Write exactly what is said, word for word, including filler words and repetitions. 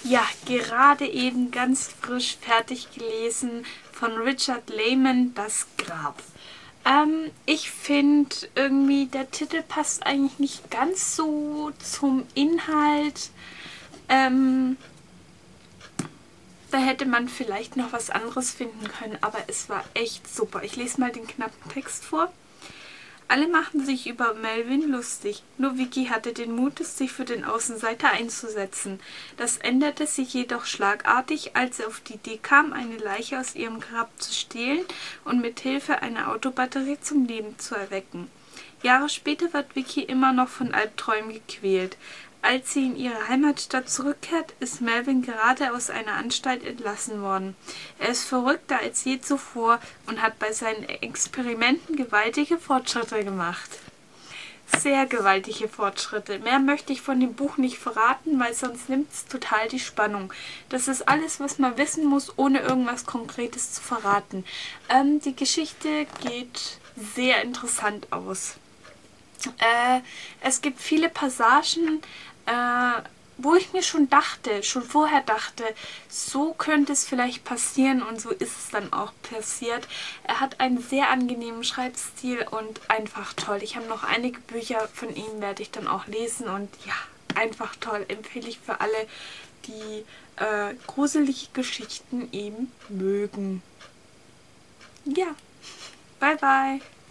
Ja, gerade eben ganz frisch fertig gelesen von Richard Lehman, Das Grab. Ähm, ich finde irgendwie, der Titel passt eigentlich nicht ganz so zum Inhalt. Ähm, da hätte man vielleicht noch was anderes finden können, aber es war echt super. Ich lese mal den knappen Text vor. Alle machten sich über Melvin lustig, nur Vicky hatte den Mut, sich für den Außenseiter einzusetzen. Das änderte sich jedoch schlagartig, als er auf die Idee kam, eine Leiche aus ihrem Grab zu stehlen und mit Hilfe einer Autobatterie zum Leben zu erwecken. Jahre später wird Vicky immer noch von Albträumen gequält. Als sie in ihre Heimatstadt zurückkehrt, ist Melvin gerade aus einer Anstalt entlassen worden. Er ist verrückter als je zuvor und hat bei seinen Experimenten gewaltige Fortschritte gemacht. Sehr gewaltige Fortschritte. Mehr möchte ich von dem Buch nicht verraten, weil sonst nimmt es total die Spannung. Das ist alles, was man wissen muss, ohne irgendwas Konkretes zu verraten. Ähm, die Geschichte geht sehr interessant aus. Äh, es gibt viele Passagen, äh, wo ich mir schon dachte, schon vorher dachte, so könnte es vielleicht passieren und so ist es dann auch passiert. Er hat einen sehr angenehmen Schreibstil und einfach toll. Ich habe noch einige Bücher von ihm, werde ich dann auch lesen und ja, einfach toll. Empfehle ich für alle, die äh, gruselige Geschichten eben mögen. Ja, bye bye.